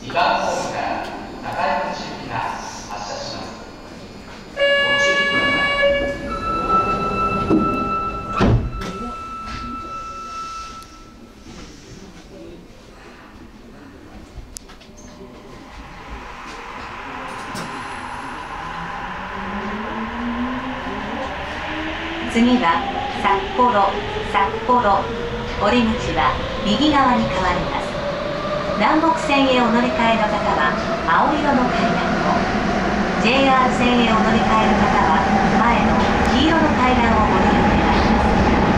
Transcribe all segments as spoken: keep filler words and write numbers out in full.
にばんホームから中山行きが発車します。ご注意ください。 次は札幌、札幌、降り口は右側に変わります。南北線へお乗り換えの方は青色の階段を、ジェイアール 線へお乗り換えの方は前の黄色の階段をご利用願います。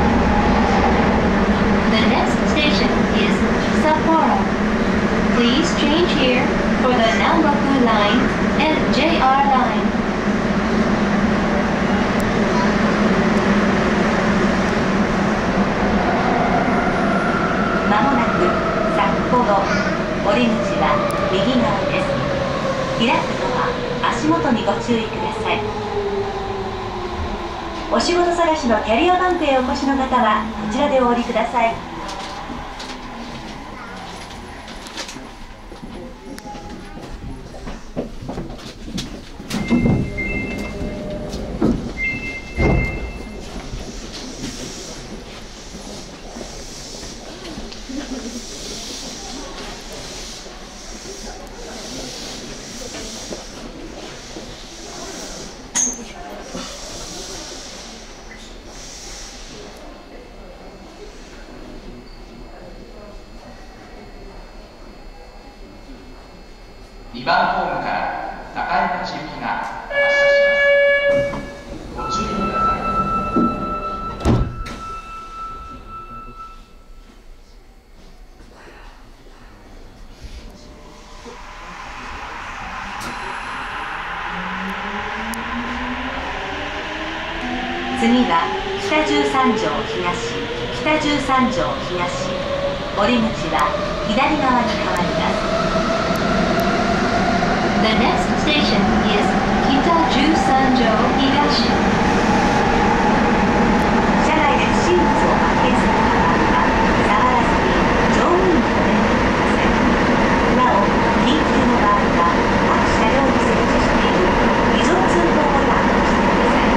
The next station is Sapporo. Please change here for the Namboku line and J R line. まもなく札幌、降り口は右側です。開くドア、足元にご注意ください。お仕事探しのキャリアバンクへお越しの方はこちらでお降りください。 にばんホームから中山行きが発車します。ご注意ください。 次は北十三条東、北十三条東、降り口は左側に変わります。 The next station is Kita Jusanjo Higashi. 車内で不審物を発見する場合は触らずに乗務員にお電話ください。なお、緊急の場合は各車両に設置している異常通報ボタンを押してください。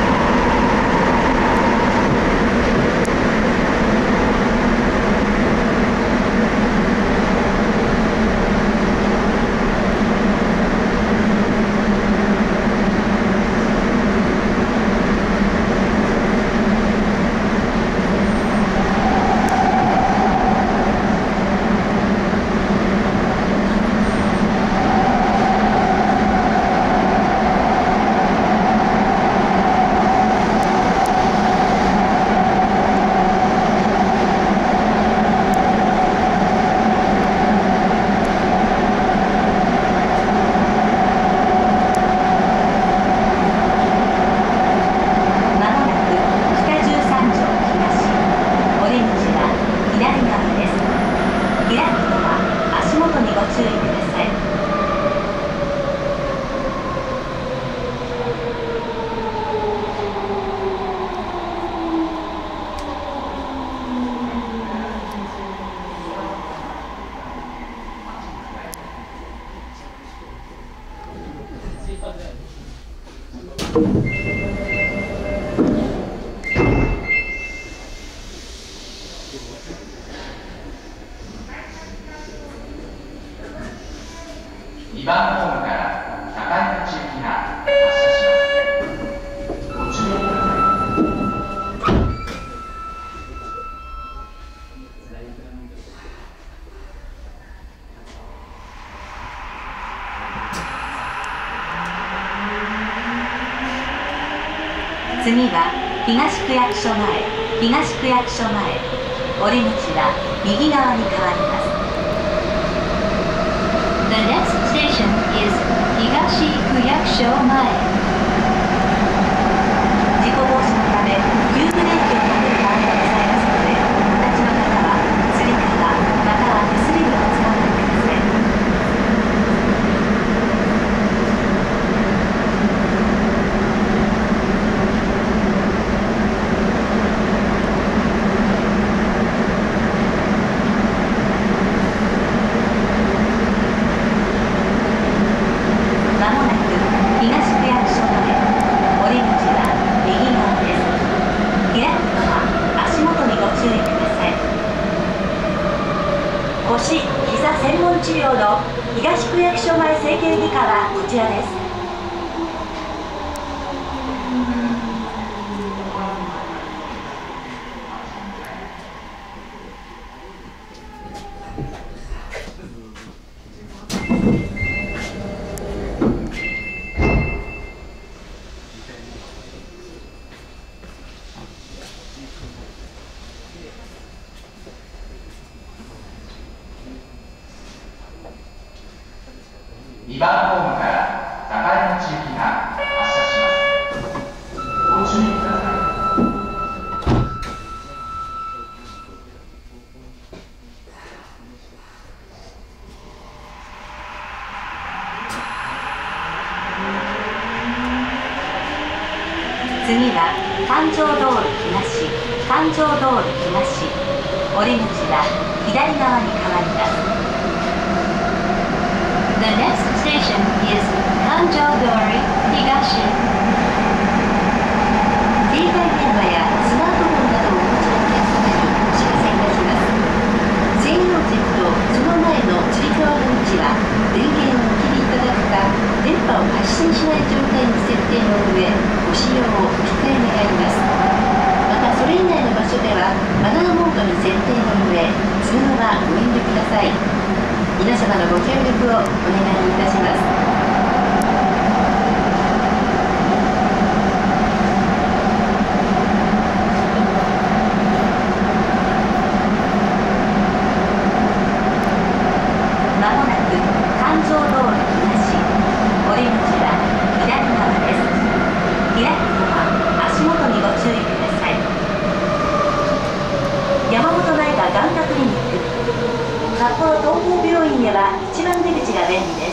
にばんホームから中山行きが発車します。ご注意ください。 次は東区役所前、東区役所前、降り口は右側に変わります。 The next station is Higashi Kuyakusho Mae. 事故防止のため急ブレーキをかける場合がございますので、お立ちの方はつり革または手すりをお使われください。 膝専門治療の東区役所前整形外科はこちらです。 にばんホームから高山地行きが発車します。ご注意ください。 次は環状道路東、環状道路東、折り口は左側に変わります。 The next station is Kanjodori Higashi. 携帯電話やスマートフォンなどをお持ちのお客様にお知らせいたします。専用軸とその前のつり革の位置は電源をお切りいただくか電波を発信しない状態に設定の上ご使用をお控え願います。またそれ以外の場所ではマナーモードに設定の上通話はご遠慮ください。皆様のご協力をお願いいたします。まもなく環状道路東、折り口は左側です。開くのは足元にご注意ください。山本内科眼科クリニック札幌東邦病院へはいちばん出口が便利です。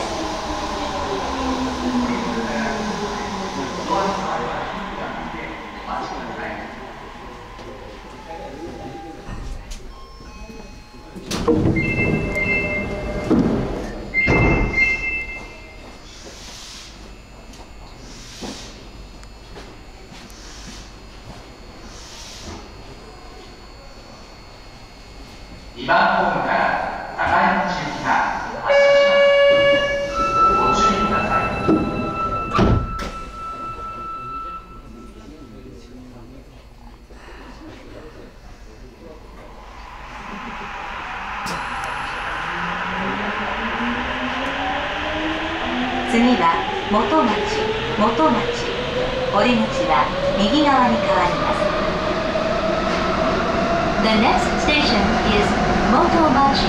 にばんホームから高山地行きが発車します。ご注意ください。 次は元町、元町、折り口は右側に変わります。 The next station is Motomachi.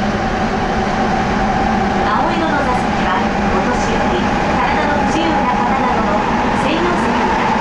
青色の座席はお年寄り、体の不自由な方などの専用席になっていますのでご協力願います。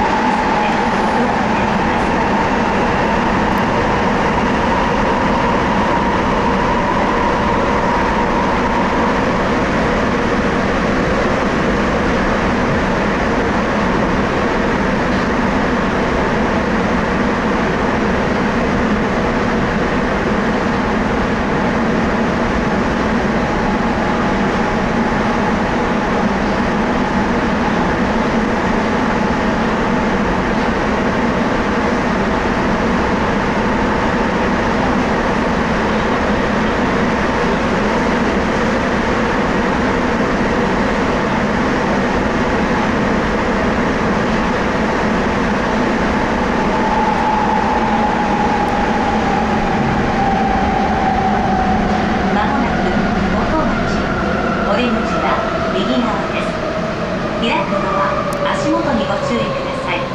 開くのは足元にご注意ください。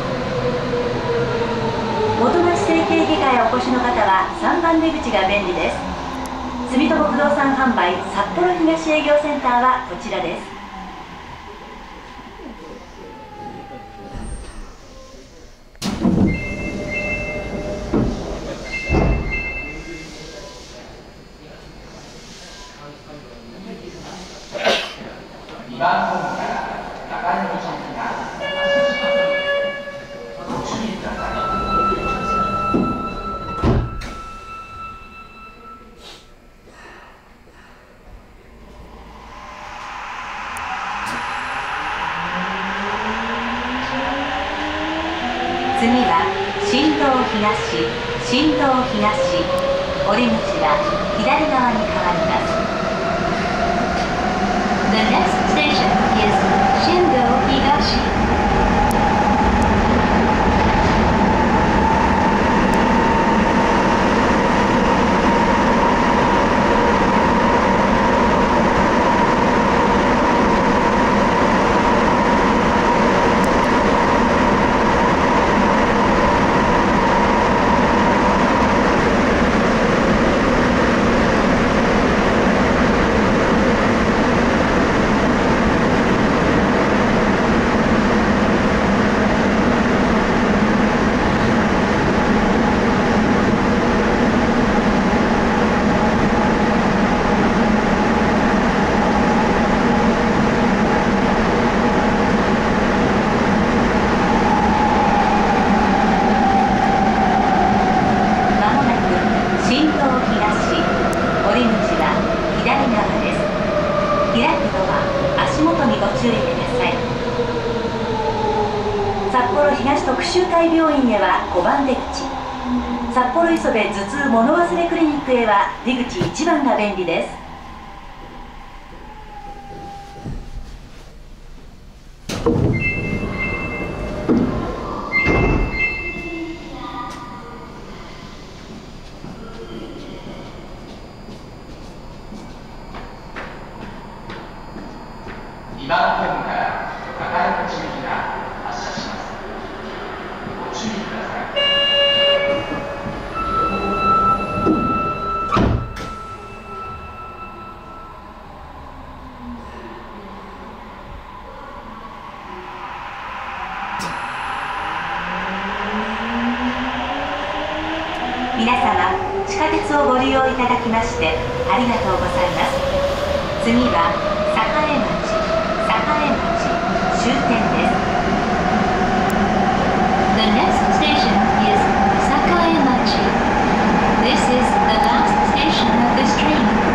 元町整形外科へお越しの方はさんばん出口が便利です。住友不動産販売札幌東営業センターはこちらです。 にばんホームから高山地行きが発車します。ご注意ください。 次は新道東、新道東、折り口は左側に変わります。 注意ください。札幌東徳洲会病院へはごばん出口、札幌磯部頭痛物忘れクリニックへは出口いちばんが便利です。 にばんホームから高口行きが発車します。ご注意ください。 皆様、地下鉄をご利用いただきましてありがとうございます。次は栄町栄町終点です。 The next station is Sakaemachi. This is the last station of this train.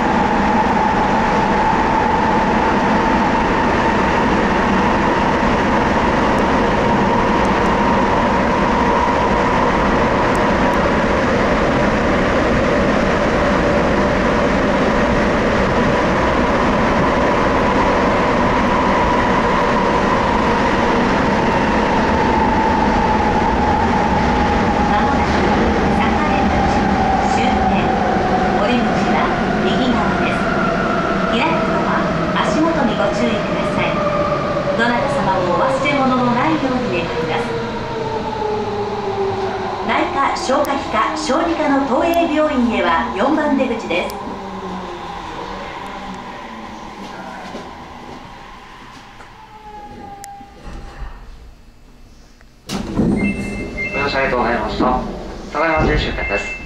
どなた様もお忘れ物のないように願います。内科・消化器科・小児科の東映病院へはよんばん出口です。 ご乗車ありがとうございました。高山町終点です。